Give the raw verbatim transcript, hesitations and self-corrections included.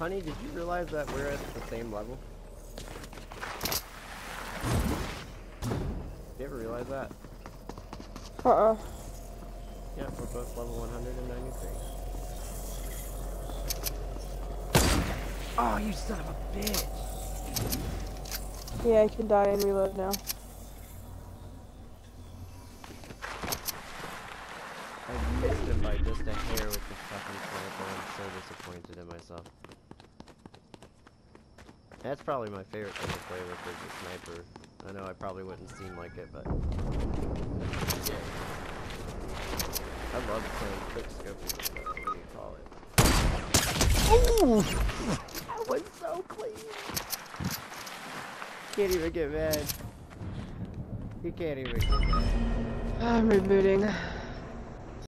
Honey, did you realize that we're at the same level? Did you ever realize that? Uh-uh. Yeah, we're both level one hundred ninety-three. Oh, you son of a bitch! Yeah, I can die and reload now. I missed him by just a hair with the fucking sniper. I'm so disappointed in myself. That's probably my favorite thing to play with is the sniper. I know I probably wouldn't seem like it, but yeah. I love playing quick scoping. What do you call it? Ooh! That was so clean! Can't even get mad. You can't even get mad. I'm rebooting.